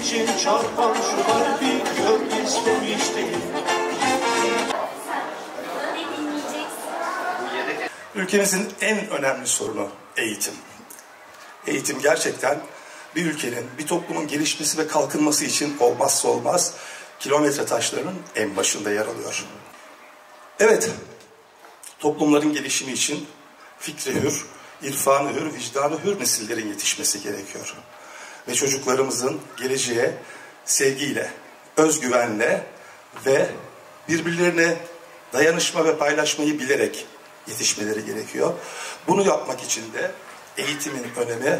için çarpan şu kalbi gör istemiştim. Ülkemizin en önemli sorunu eğitim. Eğitim gerçekten bir ülkenin, bir toplumun gelişmesi ve kalkınması için olmazsa olmaz kilometre taşlarının en başında yer alıyor. Evet, toplumların gelişimi için fikri hür, irfanı hür, vicdanı hür nesillerin yetişmesi gerekiyor. Ve çocuklarımızın geleceğe sevgiyle, özgüvenle ve birbirlerine dayanışma ve paylaşmayı bilerek yetişmeleri gerekiyor. Bunu yapmak için de eğitimin önemi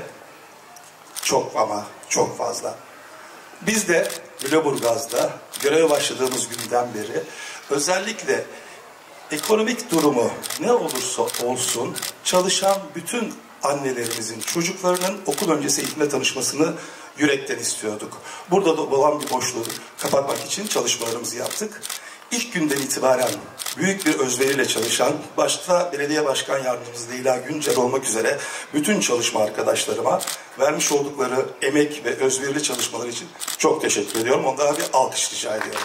çok ama çok fazla. Biz de Lüleburgaz'da göreve başladığımız günden beri özellikle ekonomik durumu ne olursa olsun çalışan bütün annelerimizin, çocuklarının okul öncesi eğitimle tanışmasını yürekten istiyorduk. Burada da olan bir boşluğu kapatmak için çalışmalarımızı yaptık. İlk günden itibaren büyük bir özveriyle çalışan, başta belediye başkan yardımcımız Leyla Güncel olmak üzere bütün çalışma arkadaşlarıma vermiş oldukları emek ve özverili çalışmaları için çok teşekkür ediyorum. Onlara bir alkış rica ediyorum.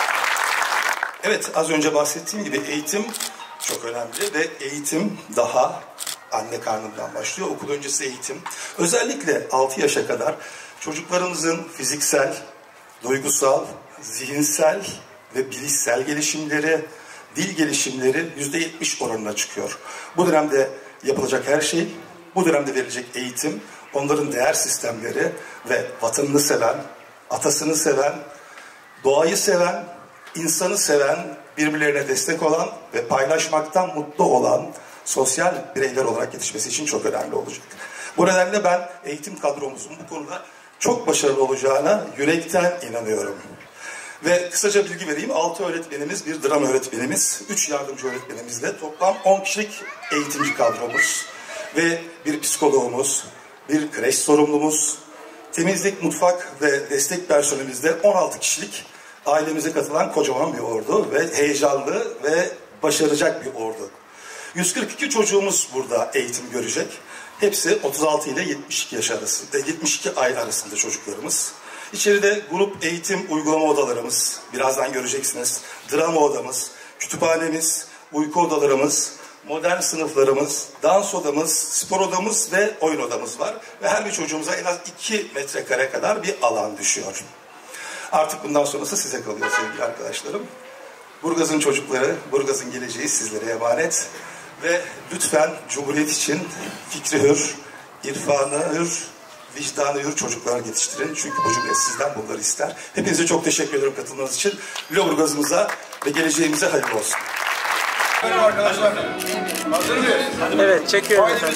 Evet, az önce bahsettiğim gibi eğitim çok önemli ve eğitim daha anne karnından başlıyor. Okul öncesi eğitim. Özellikle 6 yaşa kadar çocuklarımızın fiziksel, duygusal, zihinsel ve bilişsel gelişimleri, dil gelişimleri %70 oranına çıkıyor. Bu dönemde yapılacak her şey, bu dönemde verilecek eğitim, onların değer sistemleri ve vatanını seven, atasını seven, doğayı seven, insanı seven, birbirlerine destek olan ve paylaşmaktan mutlu olan sosyal bireyler olarak yetişmesi için çok önemli olacak. Bu nedenle ben eğitim kadromuzun bu konuda çok başarılı olacağına yürekten inanıyorum. Ve kısaca bilgi vereyim, 6 öğretmenimiz, bir drama öğretmenimiz, 3 yardımcı öğretmenimizle toplam 10 kişilik eğitimci kadromuz ve bir psikologumuz, bir kreş sorumlumuz, temizlik, mutfak ve destek personelimizde 16 kişilik ailemize katılan kocaman bir ordu ve heyecanlı ve başaracak bir ordu. 142 çocuğumuz burada eğitim görecek. Hepsi 36 ile 72 yaş arasında, 72 ay arasında çocuklarımız. İçeride grup eğitim uygulama odalarımız, birazdan göreceksiniz. Drama odamız, kütüphanemiz, uyku odalarımız, modern sınıflarımız, dans odamız, spor odamız ve oyun odamız var. Ve her bir çocuğumuza en az 2 metrekare kadar bir alan düşüyor. Artık bundan sonrası size kalıyor sevgili arkadaşlarım. Burgaz'ın çocukları, Burgaz'ın geleceği sizlere emanet. Ve lütfen Cumhuriyet için fikri hür, irfanı hür, vicdanı hür çocuklar yetiştirin. Çünkü bu Cumhuriyet sizden bunları ister. Hepinize çok teşekkür ederim katılmanız için. Lüleburgaz'ımıza ve geleceğimize hayırlı olsun. Merhaba arkadaşlar. Hazır mıyız? Evet, çekiyorum efendim.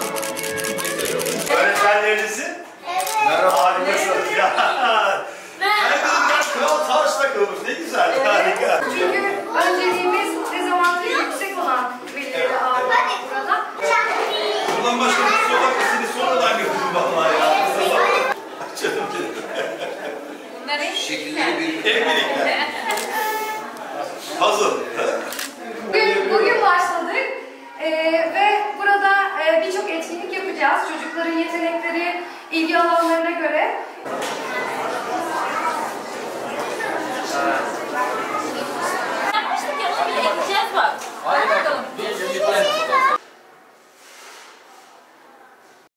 Öğretmenlerinizin? Merhaba. Harikasınız ya. Herkesin kral taş takılmış. Ne güzel. Harika. Çünkü önceliğimiz dezavantajı yüksek olan velileri ağırlamak burada. Buradan başka bir soru seni sonradan götürdüm vallahi ya. Canım benim. Şekilleri bir... Evlilikler. Puzzle. Bugün başladık ve burada birçok etkinlik yapacağız. Çocukların yetenekleri, ilgi alanlarına göre. Yapmıştık ya, onu bile yapacağız bak. Hadi bakalım.